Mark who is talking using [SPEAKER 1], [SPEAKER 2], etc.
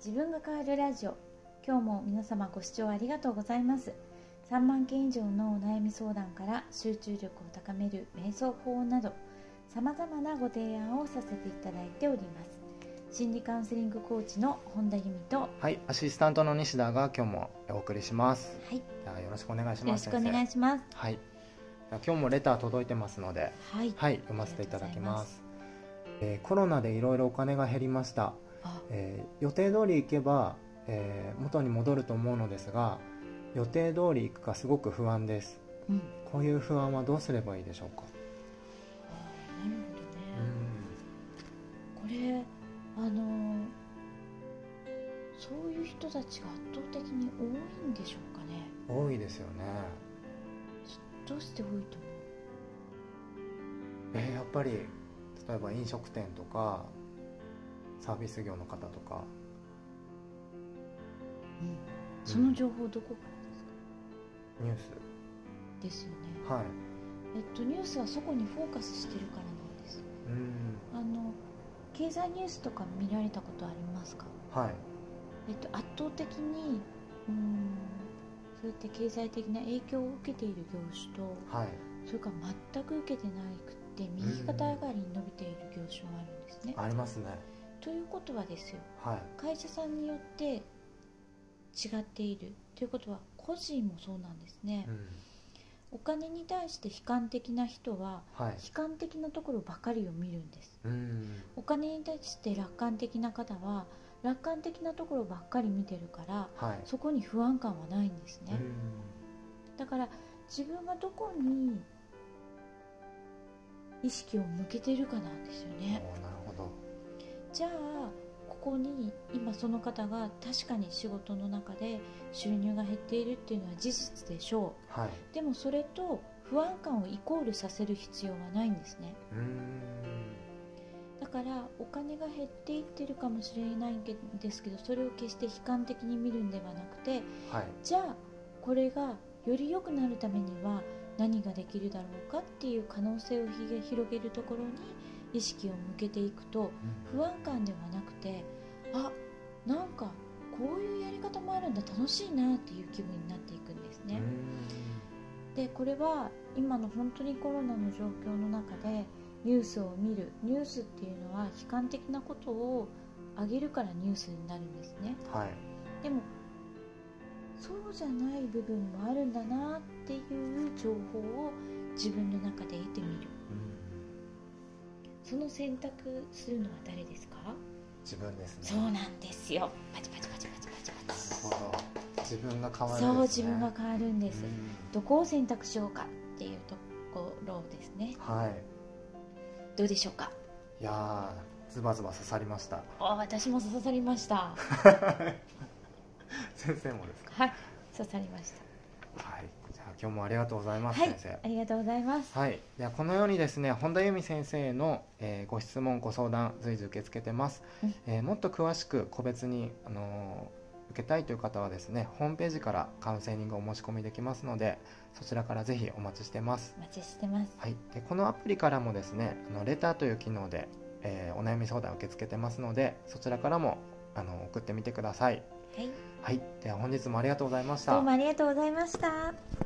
[SPEAKER 1] 自分が変わるラジオ。今日も皆様ご視聴ありがとうございます。3万件以上のお悩み相談から集中力を高める瞑想法など様々なご提案をさせていただいております。心理カウンセリングコーチの本田由美と、
[SPEAKER 2] はい、アシスタントの西田が今日もお送りします。
[SPEAKER 1] はい、
[SPEAKER 2] よろしくお願いし
[SPEAKER 1] よろ
[SPEAKER 2] ます。
[SPEAKER 1] しくお願いします。
[SPEAKER 2] はい、今日もレター届いてますので、
[SPEAKER 1] はい、
[SPEAKER 2] 読ませていただきます。コロナでいろいろお金が減りました。予定通り行けば、元に戻ると思うのですが、予定通り行くかすごく不安です。こういう不安はどうすればいいでしょうか。
[SPEAKER 1] なるほどね。これそういう人たちが圧倒的に多いんでしょうかね。
[SPEAKER 2] 多いですよね。
[SPEAKER 1] どうして多いと思う？
[SPEAKER 2] やっぱり例えば飲食店とかサービス業の方とか、
[SPEAKER 1] その情報どこからですか？
[SPEAKER 2] ニュース
[SPEAKER 1] ですよね。
[SPEAKER 2] はい。
[SPEAKER 1] ニュースはそこにフォーカスしてるからなんです。経済ニュースとか見られたことありますか？
[SPEAKER 2] はい。
[SPEAKER 1] 圧倒的にそうやって経済的な影響を受けている業種と、
[SPEAKER 2] はい、
[SPEAKER 1] それから全く受けてなくって右肩上がりに伸びている業種があるんですね。
[SPEAKER 2] ありますね。
[SPEAKER 1] ということはですよ、
[SPEAKER 2] はい、
[SPEAKER 1] 会社さんによって違っているということは個人もそうなんですね。お金に対して悲観的な人は、悲観的なところばかりを見るんです。お金に対して楽観的な方は楽観的なところばっかり見てるから、そこに不安感はないんですね。だから自分がどこに意識を向けてるかなんですよね。
[SPEAKER 2] なるほど。
[SPEAKER 1] じゃあここに今その方が確かに仕事の中で収入が減っているっていうのは事実でしょう。でもそれと不安感をイコールさせる必要はないんですね。だからお金が減っていってるかもしれないんですけど、それを決して悲観的に見るんではなくて、じゃあこれがより良くなるためには何ができるだろうかっていう可能性を広げるところに意識を向けていくと、不安感ではなくて、なんかこういうやり方もあるんだ、楽しいなっていう気分になっていくんですね。でこれは今の本当にコロナの状況の中でニュースを見る、ニュースっていうのは悲観的なことを上げるからニュースになるんですね。でもそうじゃない部分もあるんだなっていう情報を自分の中で得てみる。その選択するのは誰ですか？
[SPEAKER 2] 自分ですね。
[SPEAKER 1] そうなんですよ。パチパチパチパチパチパチ。
[SPEAKER 2] なるほど。自分が変わるんですね。
[SPEAKER 1] そう、自分が変わるんです。どこを選択しようかっていうところですね。どうでしょうか？
[SPEAKER 2] いやー、ズバズバ刺さりました。
[SPEAKER 1] 私も刺さりました。
[SPEAKER 2] 先生もですか？
[SPEAKER 1] 刺さりました。
[SPEAKER 2] じゃあ今日もありがとうございます、先生。
[SPEAKER 1] ありがとうございます。
[SPEAKER 2] ではこのようにですね、本田由美先生への、ご質問ご相談随時受け付けてます。もっと詳しく個別に、受けたいという方はですね、ホームページからカウンセリングをお申し込みできますので、そちらからぜひお待ちしてます。
[SPEAKER 1] お待ちしてます。
[SPEAKER 2] でこのアプリからもですね、レターという機能で、お悩み相談を受け付けてますので、そちらからも送ってみてください。では本日もありがとうございました。
[SPEAKER 1] どうもありがとうございました。